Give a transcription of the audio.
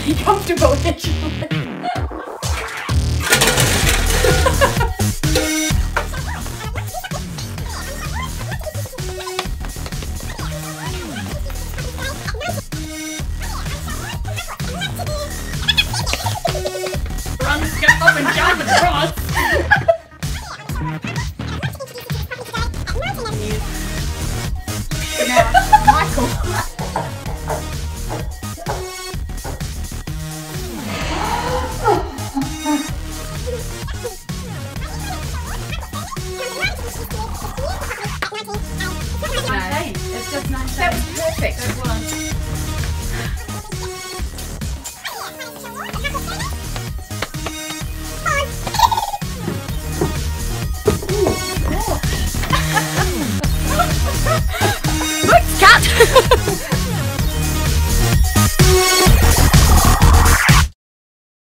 really comfortable actually. Run, skip up and jump across. Now, Michael. It's just nice. That was perfect. It was. Cut!